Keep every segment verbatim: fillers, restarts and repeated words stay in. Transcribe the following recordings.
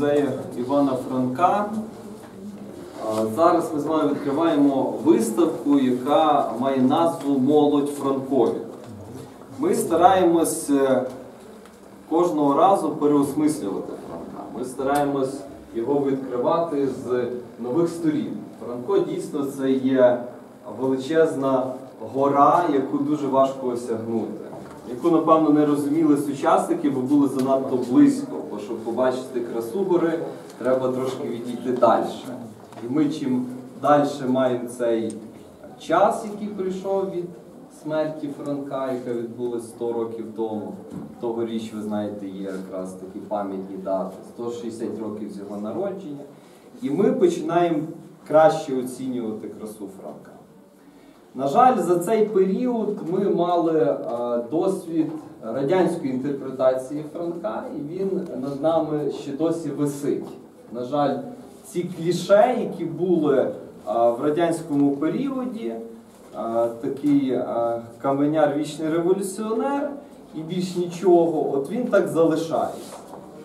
музею Івана Франка. Зараз ми з вами відкриваємо виставку, яка має назву «Молодь Франкові». Ми стараємось кожного разу переосмислювати Франка. Ми стараємось його відкривати з нових сторін. Франко дійсно це є величезна гора, яку дуже важко осягнути. Яку, напевно, не розуміли сучасники, бо були занадто близько. Бо щоб побачити красу гори, треба трошки відійти далі. І ми чим далі маємо цей час, який прийшов від смерті Франка, яка відбулася сто років тому. Тогоріч, ви знаєте, є якраз такі пам'ятні дати, сто шістдесят років з його народження. І ми починаємо краще оцінювати красу Франка. На жаль, за цей період ми мали е, досвід радянської інтерпретації Франка, і він над нами ще досі висить. На жаль, ці кліше, які були е, в радянському періоді, е, такий е, каменяр вічний революціонер і більш нічого, от він так залишається.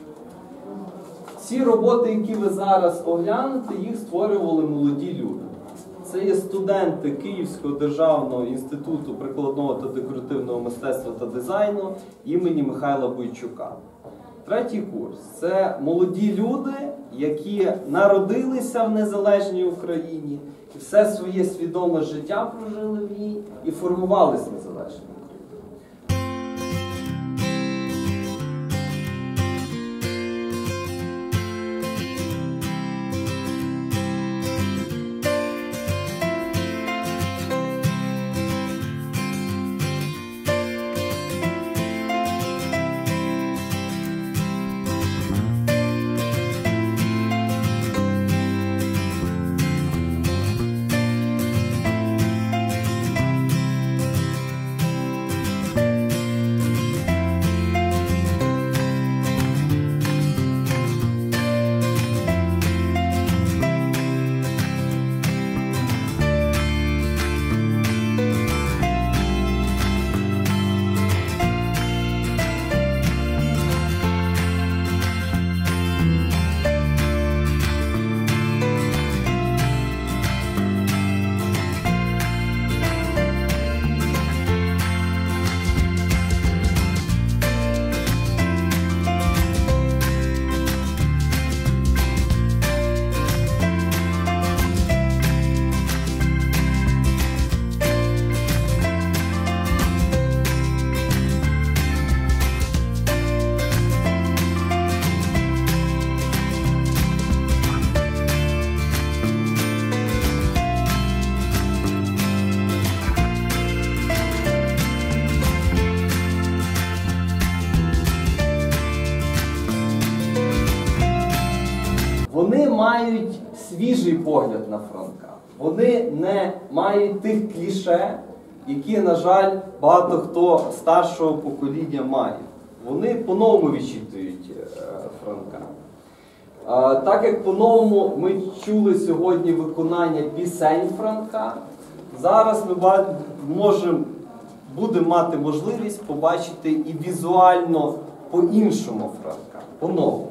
Ці роботи, які ви зараз оглянете, їх створювали молоді люди. Це є студенти Київського державного інституту прикладного та декоративного мистецтва та дизайну імені Михайла Бойчука. Третій курс – це молоді люди, які народилися в незалежній Україні, і все своє свідоме життя прожили в ній і формувалися в незалежній Україні. Вони мають свіжий погляд на Франка. Вони не мають тих кліше, які, на жаль, багато хто старшого покоління має. Вони по-новому відчитують Франка. Так як по-новому ми чули сьогодні виконання пісень Франка, зараз ми можемо, будемо мати можливість побачити і візуально по-іншому Франка, по-новому.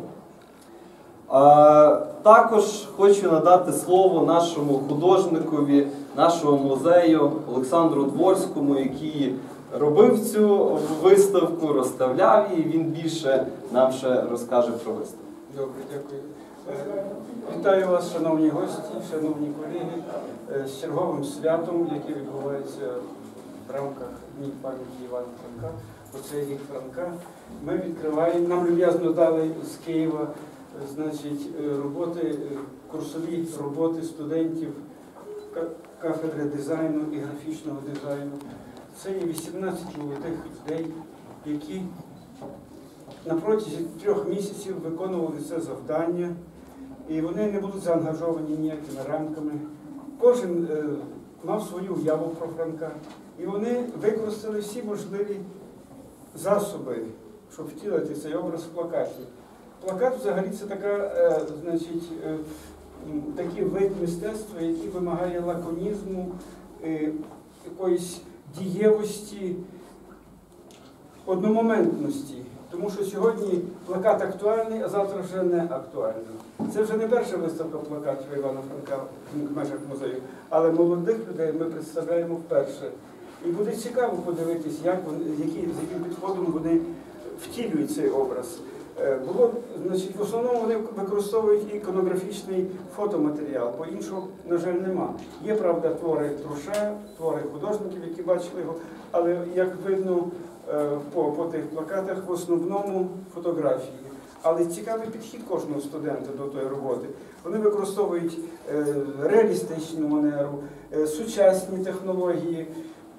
Також хочу надати слово нашому художникові, нашого музею Олександру Дворському, який робив цю виставку, розставляв її, він більше нам ще розкаже про виставку. Добре, дякую. Вітаю вас, шановні гості, шановні колеги, з черговим святом, яке відбувається в рамках Дня пам'яті Івана Франка. Оце рік Франка. Ми відкриваємо, нам люб'язно дали з Києва, значить, роботи, курсові роботи студентів кафедри дизайну і графічного дизайну. Це є вісімнадцять молодих людей, які на протязі трьох місяців виконували це завдання, і вони не будуть заангажовані ніякими рамками. Кожен е, мав свою уяву про Франка, і вони використали всі можливі засоби, щоб втілити цей образ в плакаті. Плакат взагалі це така, е, значить, е, такий вид мистецтва, який вимагає лаконізму, е, якоїсь дієвості, одномоментності. Тому що сьогодні плакат актуальний, а завтра вже не актуальний. Це вже не перша виставка плакатів Івана Франка в межах музею, але молодих людей ми представляємо вперше. І буде цікаво подивитись, як вони, які, з яким підходом вони втілюють цей образ. Було, значить, в основному вони використовують іконографічний фотоматеріал, бо іншого, на жаль, нема. Є, правда, твори Труше, твори художників, які бачили його, але, як видно по, по тих плакатах, в основному фотографії. Але цікавий підхід кожного студента до тої роботи. Вони використовують е, реалістичну манеру, е, сучасні технології,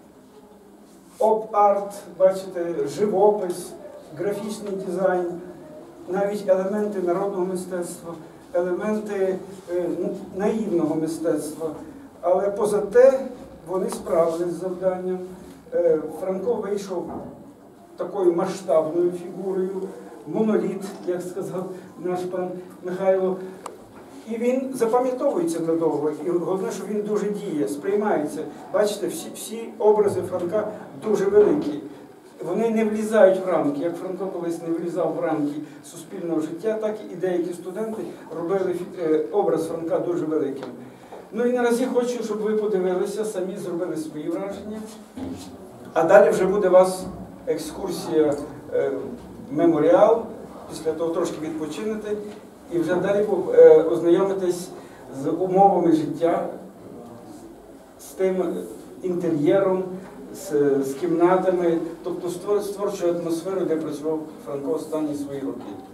оп-арт, бачите, живопис, графічний дизайн, навіть елементи народного мистецтва, елементи е, наївного мистецтва. Але поза те вони справились з завданням. Е, Франко вийшов такою масштабною фігурою, моноліт, як сказав наш пан Михайло. І він запам'ятовується надовго. І головне, що він дуже діє, сприймається. Бачите, всі, всі образи Франка дуже великі. Вони не влізають в рамки. Як Франко колись не влізав в рамки суспільного життя, так і деякі студенти робили образ Франка дуже великим. Ну і наразі хочу, щоб ви подивилися, самі зробили свої враження. А далі вже буде у вас екскурсія е, меморіал, після того трошки відпочинете, і вже далі е, ознайомитесь з умовами життя, з тим інтер'єром, з, з кімнатами, тобто з творчою атмосферою, де працював Франко останні свої роки.